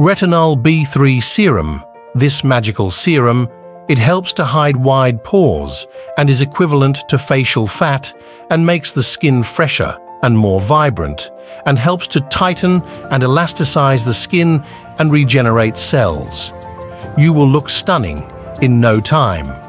Retinol B3 Serum. This magical serum, it helps to hide wide pores and is equivalent to facial fat and makes the skin fresher and more vibrant and helps to tighten and elasticize the skin and regenerate cells. You will look stunning in no time.